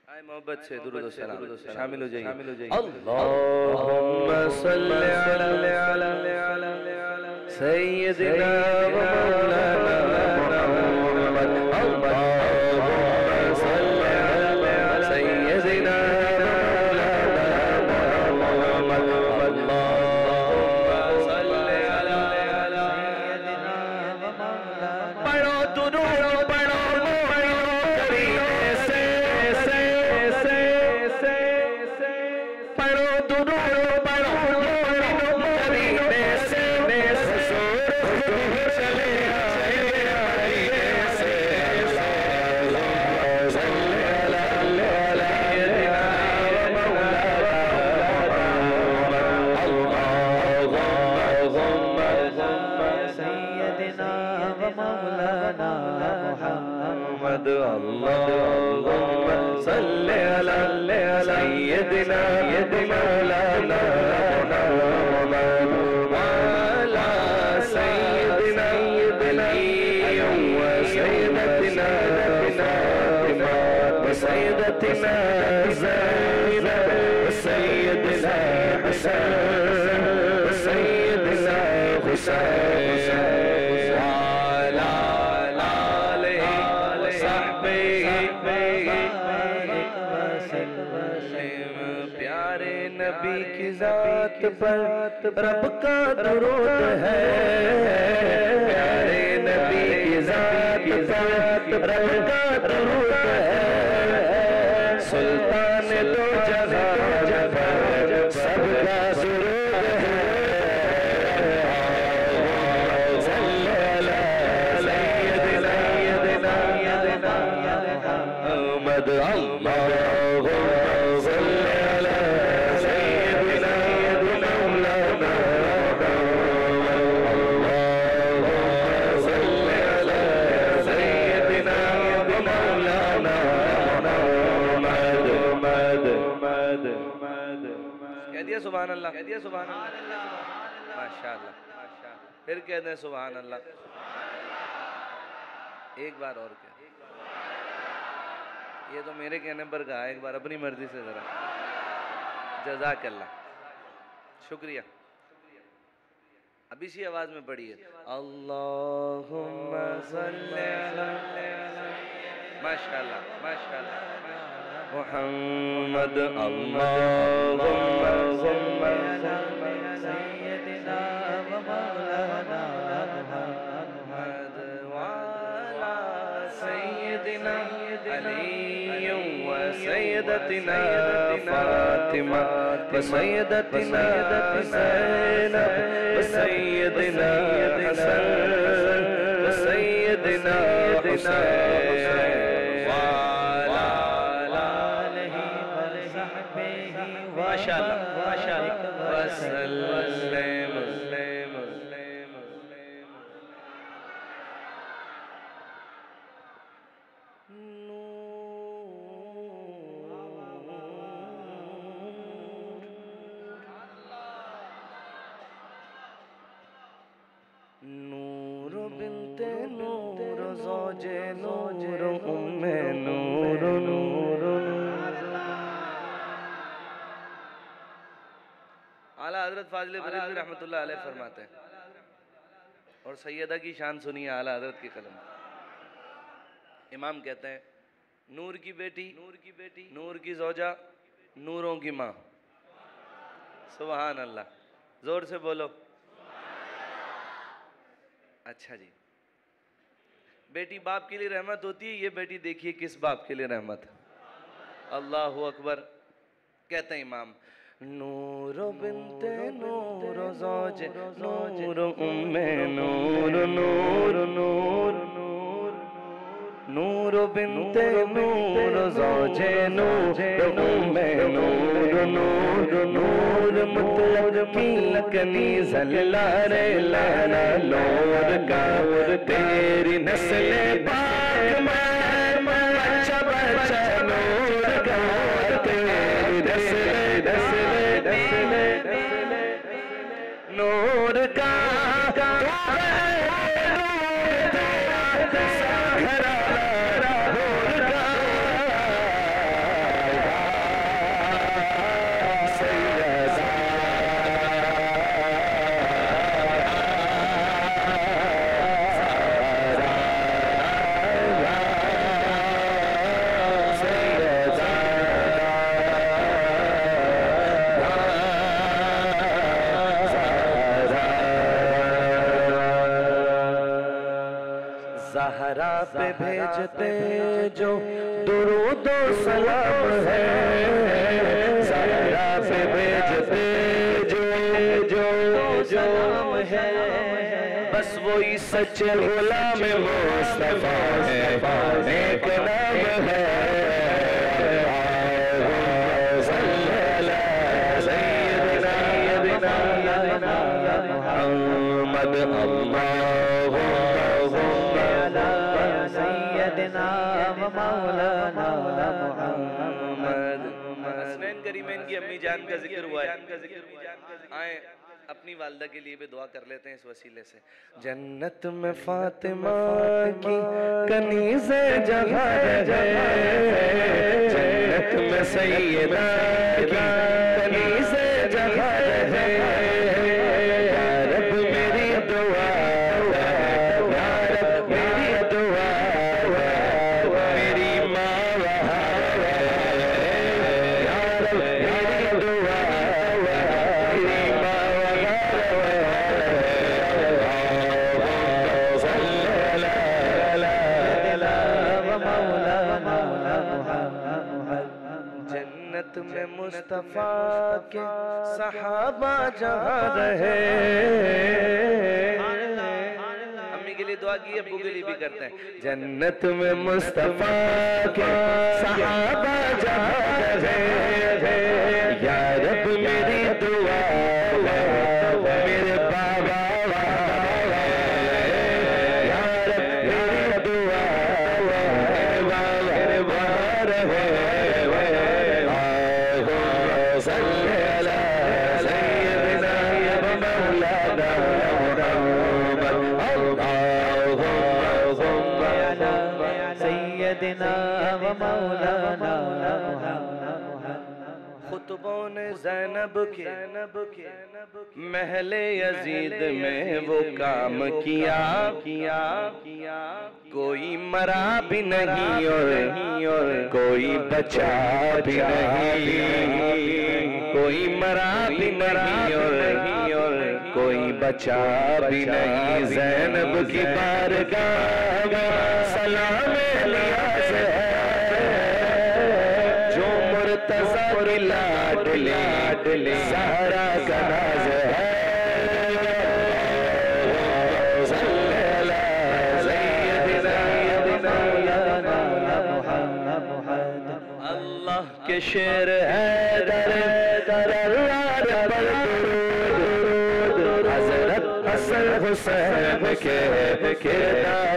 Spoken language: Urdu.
آئے محبت سے درود و سلام شامل ہو جائیے اللہم صلی علی سیدنا و مولانا محمد اللہم صلی علی سیدنا و مولانا محمد اللہم صلی علی سیدنا و مولانا پڑھو درود پڑھو اللهم صل على سيدنا مولانا محمد وعلى سيدنا علي وسيدتنا فاطمة وسيدتنا زينب وسيدنا حسن وسيدنا حسين نبی کی ذات پر رب کا درود ہے پیارے نبی کی ذات پر رب کا درود ہے سلطان دو جہاں پر سب کا درود ہے صلی علی سیدنا محمد اللہم صلی علی سبحان اللہ کہہ دیا سبحان اللہ ماشاءاللہ پھر کہہ دیں سبحان اللہ ایک بار اور کہہ یہ تو میرے کہنے پر کہا ایک بار اپنی مرضی سے ذرا جزاک اللہ شکریہ ابھی سی آواز میں پڑھی ہے اللہم صلی علی ماشاءاللہ ماشاءاللہ محمد اللہم صلی علی سیدنا و مولانا محمد وعلی سیدنا علی و سیدتنا فاطمہ و سیدتنا زینب و سیدنا حسن و سیدنا حسین ماشاءاللہ وسلم نور بنت نور زوج نور ام نور نور اعلیٰ حضرت فاضل بریلوی رحمت اللہ علیہ فرماتے ہیں اور سیدہ کی شان سنیے اعلیٰ حضرت کی قلم امام کہتے ہیں نور کی بیٹی نور کی زوجہ نوروں کی ماں سبحان اللہ زور سے بولو اچھا جی بیٹی باپ کے لیے رحمت ہوتی ہے یہ بیٹی دیکھیے کس باپ کے لیے رحمت اللہ اکبر کہتے ہیں امام نور بنت نور زوج نور ام نور نور نور نور بنت نور زوج نور ام نور نور نور مطلب کی کنیز لار لانا نور کا تیری نسل پاک میں بچہ بچہ نور کا تیری نسل نور کا زہرا پہ بھیجتے جو درود و سلام ہے، زہرا پہ بھیجتے جو سلام ہے، بس وہی سچے غلام مصطفیٰ ہے، نیک نام ہے۔ حسنین کریمین کی امی جان کا ذکر ہوا ہے، آئیں اپنی والدہ کے لیے بھی دعا کر لیتے ہیں اس وسیلے سے۔ جنت میں فاطمہ کی کنیز جگہ ہے، جنت میں سیدہ کی کنیز جگہ ہے، یا رب میری دعا یا رب میری دعا میری ماں وہاں ہے، یا رب میری دعا میری ماں جنت میں مصطفیٰ کے صحابہ جہاں رہے۔ امی کے لیے دعا کی، ابو کے لیے بھی کرتے ہیں۔ جنت میں مصطفیٰ کے صحابہ جہاں رہے، یا رب میری دعا میرے بابا خطبوں نے زینب کے محل یزید میں وہ کام کیا، کوئی مرا بھی نہیں اور کوئی بچا بھی نہیں، کوئی مرا بھی نہیں اور کوئی بچا بھی نہیں۔ زینب کی بارگاہ میں سلام نیاز ہے، جو مرتضیٰ کی لاڈلی زہرا کا ناز ہے۔ اللہ کے شیر ہے دربار پر درود، حضرت حسن حسین کے کردار